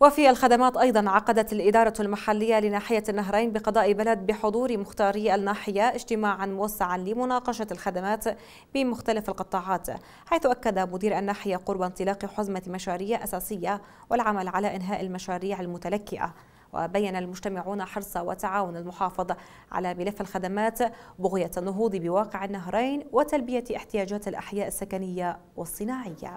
وفي الخدمات أيضا عقدت الإدارة المحلية لناحية النهرين بقضاء بلد بحضور مختاري الناحية اجتماعا موسعا لمناقشة الخدمات بمختلف القطاعات، حيث أكد مدير الناحية قرب انطلاق حزمة مشاريع أساسية والعمل على إنهاء المشاريع المتلكئة. وبين المجتمعون حرص وتعاون المحافظ على ملف الخدمات بغية النهوض بواقع النهرين وتلبية احتياجات الأحياء السكنية والصناعية.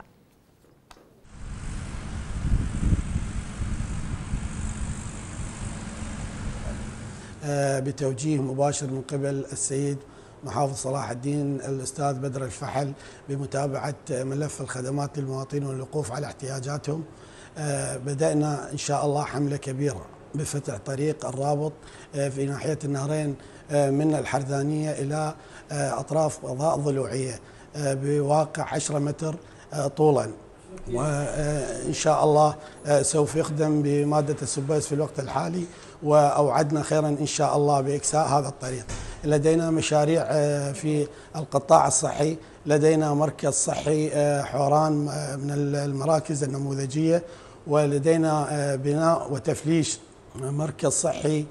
بتوجيه مباشر من قبل السيد محافظ صلاح الدين الأستاذ بدر الفحل بمتابعة ملف الخدمات للمواطنين والوقوف على احتياجاتهم. بدأنا إن شاء الله حملة كبيرة بفتح طريق الرابط في ناحية النهرين من الحرذانية إلى أطراف غضاء الضلوعية بواقع 10 متر طولا، وإن شاء الله سوف يخدم بمادة السباس في الوقت الحالي، وأوعدنا خيرا إن شاء الله بإكساء هذا الطريق. لدينا مشاريع في القطاع الصحي، لدينا مركز صحي حوران من المراكز النموذجية، ولدينا بناء وتفليش مركز صحي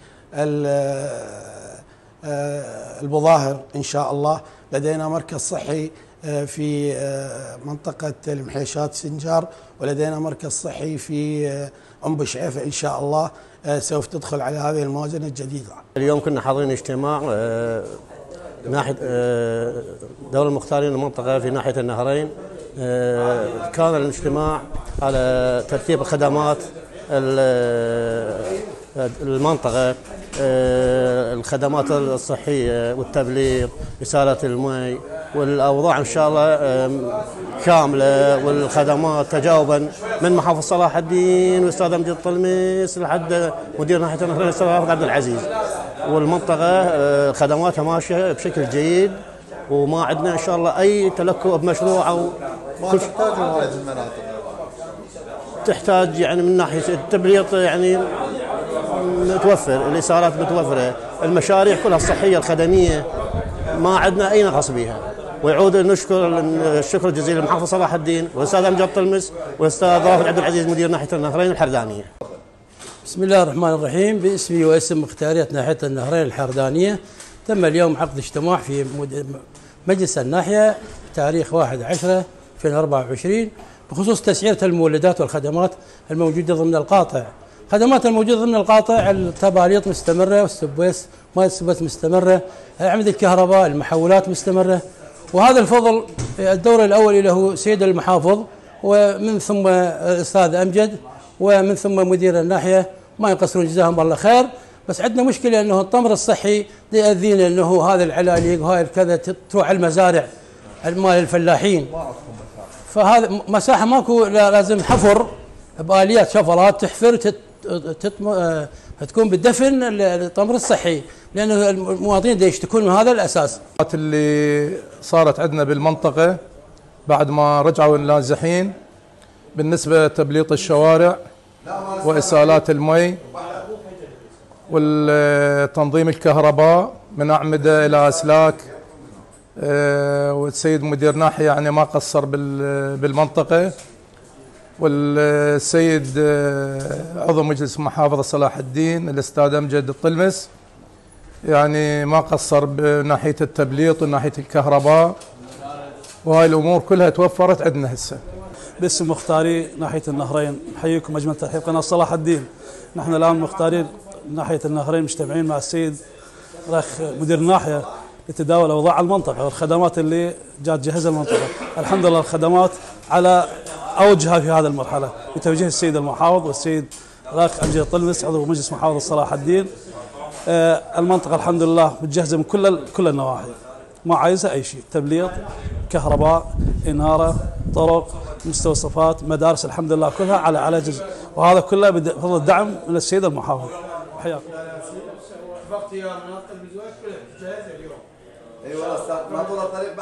البظاهر إن شاء الله، لدينا مركز صحي في منطقة المحيشات سنجار، ولدينا مركز صحي في أم بشعيفة إن شاء الله سوف تدخل على هذه الموازنة الجديدة. اليوم كنا حاضرين اجتماع ناحية دور المختارين المنطقة في ناحية النهرين. كان الاجتماع على ترتيب الخدمات المنطقة، الخدمات الصحية والتبليغ، إسالة الماء، والأوضاع إن شاء الله كاملة، والخدمات تجاوبا من محافظ صلاح الدين والأستاذ أمجد الطلميس لحد مدير ناحية النهرين الأستاذ عبد العزيز، والمنطقة خدماتها ماشية بشكل جيد، وما عندنا إن شاء الله أي تلكؤ بمشروع أو ما تحتاج هذه المناطق. تحتاج يعني من ناحية التبليط يعني متوفر، الإسالات متوفرة، المشاريع كلها الصحية الخدمية ما عندنا أي نقص بها. ويعود نشكر الشكر الجزيل للمحافظ صلاح الدين والأستاذ أمجد الطلمس والأستاذ رافد عبد العزيز مدير ناحية النهرين الحرذانية. بسم الله الرحمن الرحيم. باسمي واسم مختارية ناحية النهرين الحرذانية، تم اليوم عقد اجتماع في مجلس الناحية بتاريخ 1/10/2024 بخصوص تسعيرة المولدات والخدمات الموجودة ضمن القاطع. خدمات الموجودة ضمن القاطع التباليط مستمرة، والسبويس ماء السبويس مستمرة، أعمدة الكهرباء، المحولات مستمرة. وهذا الفضل الدور الأول له سيد المحافظ، ومن ثم الأستاذ أمجد، ومن ثم مدير الناحية، ما يقصرون جزاهم الله خير. بس عندنا مشكلة أنه التمر الصحي يأذينا، أنه هذا العلاليق وهاي الكذا تروح على المزارع مال الفلاحين، فهذا مساحة ماكو، لازم حفر بآليات شفرات تحفر تكون بالدفن التمر الصحي، لأنه المواطنين يشتكون من هذا الأساس. اللي صارت عندنا بالمنطقة بعد ما رجعوا النازحين بالنسبة لتبليط الشوارع وإسالات المي والتنظيم الكهرباء من أعمدة إلى أسلاك، والسيد مدير ناحية يعني ما قصر بالمنطقة، والسيد عضو مجلس محافظة صلاح الدين الأستاذ أمجد الطلمس يعني ما قصر بناحية التبليط وناحية الكهرباء، وهاي الأمور كلها توفرت عندنا هسه. باسم مختاري ناحية النهرين، نحييكم أجمل ترحيب قناة صلاح الدين. نحن الآن مختارين ناحية النهرين مجتمعين مع السيد رخ مدير الناحية لتداول أوضاع المنطقة والخدمات اللي جات جهزها المنطقة. الحمد لله الخدمات على أوجها في هذه المرحلة بتوجيه السيد المحافظ والسيد رخ أمجد الطلمس عضو مجلس محافظة صلاح الدين. المنطقة الحمد لله متجهزة من كل النواحي، ما عايزها أي شيء، تبليط، كهرباء، إنارة، طرق، مستوصفات، مدارس، الحمد لله كلها على جزء، وهذا كله بفضل الدعم من السيد المحافظ. حياكم.